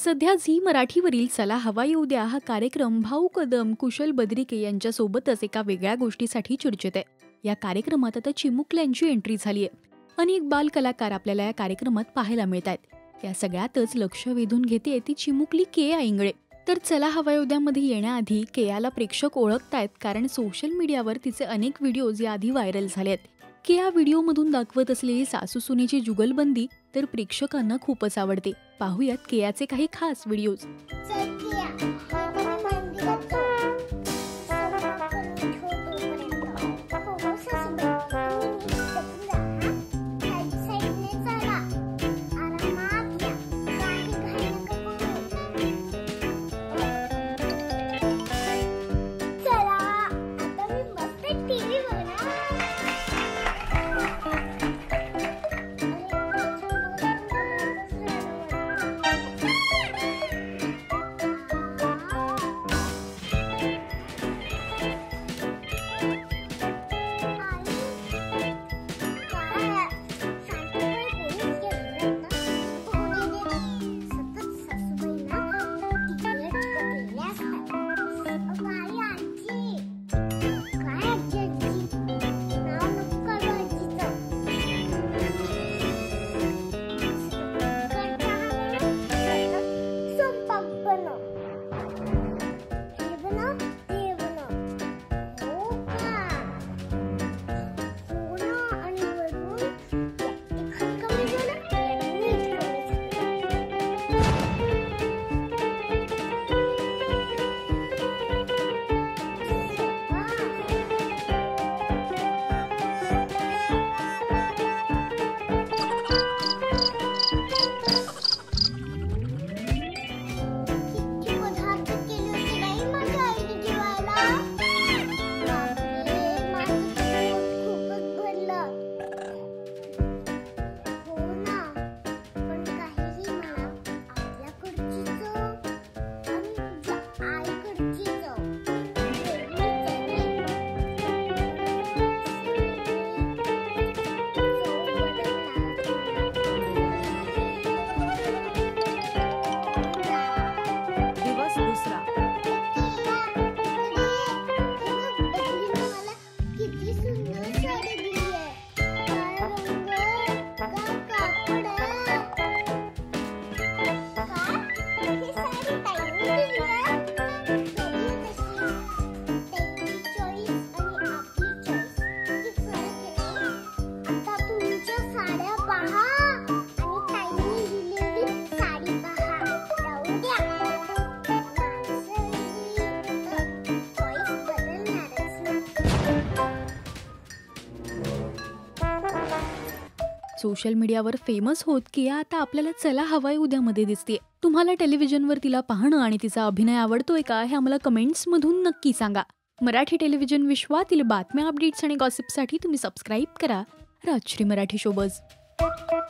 सध्या झी मराठीवरील चला हवा येऊ द्या हा कार्यक्रम भाऊ कदम, कुशल बद्रिके यांच्यासोबतच एका वेगळ्या गोष्टीसाठी चर्चेत आहे. या कार्यक्रमात आता चिमुकल्यांची एंट्री झाली आहे. अनेक बाल कलाकार आपल्याला या कार्यक्रमात पाहायला मिळत आहेत. या सगळ्यातच लक्ष वेधून घेते ती चिमुकली केया इंगळे. तर चला हवा येऊ द्यामध्ये येण्याआधी केयाला प्रेक्षक ओळखतायत, कारण सोशल मीडियावर तिचे अनेक व्हिडिओज याआधी व्हायरल झाले आहेत. केया व्हिडिओमधून दाखवत असलेली सासू सुनेची जुगलबंदी तर प्रेक्षकांना खूपच आवडते. पाहूयात केयाचे काही खास व्हिडिओज. सोशल मीडियावर फेमस होत केया आता आपल्याला चला हवा येऊ द्यामध्ये दिसते. तुम्हाला टेलिव्हिजनवर तिला पाहणं आणि तिचा अभिनय आवडतोय का हे आम्हाला कमेंट्समधून नक्की सांगा. मराठी टेलिव्हिजन विश्वातील बातम्या, अपडेट्स आणि गॉसिपसाठी तुम्ही सबस्क्राईब करा राजश्री मराठी शोबज.